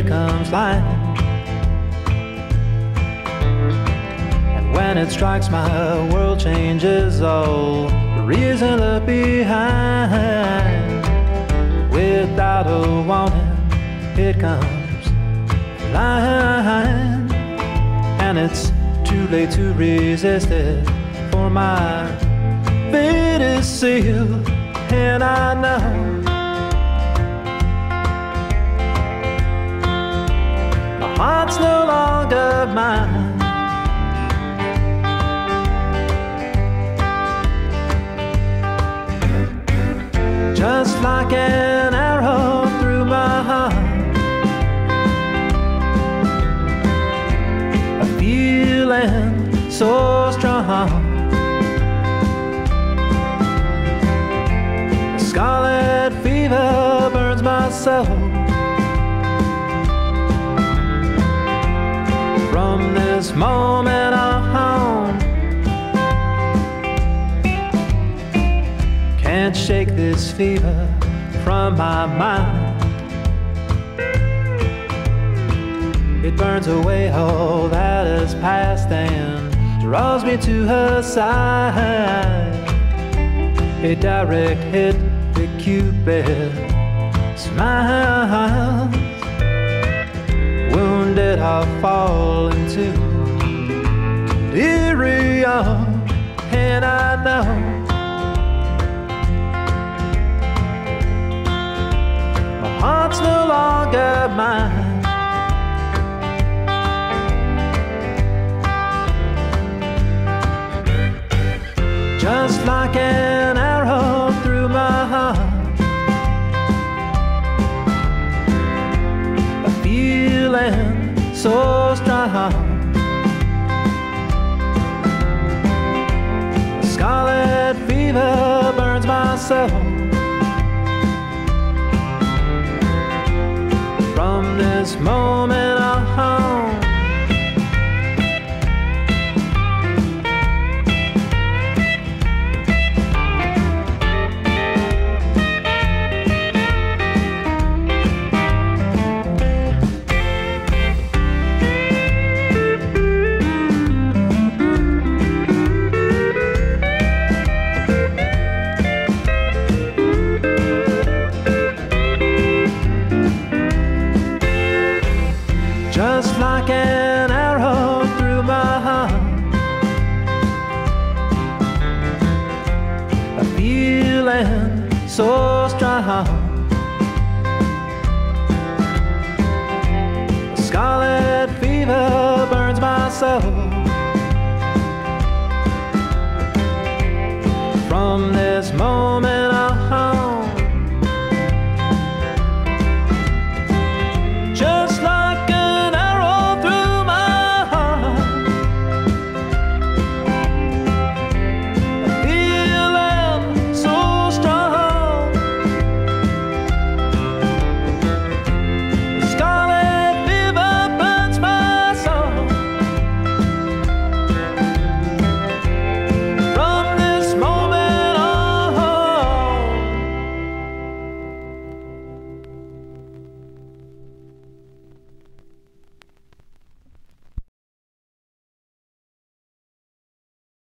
it comes flying. And when it strikes, my world changes. All the reason to look behind. Without a warning, it comes flying. And it's too late to resist it, for my fate is sealed. And I know my heart's no longer mine. Just like an arrow through my heart, a feeling so strong. Scarlet fever burns my soul. From this moment on, can't shake this fever from my mind. It burns away all that is past and draws me to her side. A direct hit, the Cupid smiles. Wounded, I'll fall into delirium, and I know my heart's no longer mine. Just like an arrow through my heart, a feeling so strong. Scarlet fever burns my soul. From this moment on, just like an arrow through my heart, a feeling so strong. Scarlet fever burns my soul. From this moment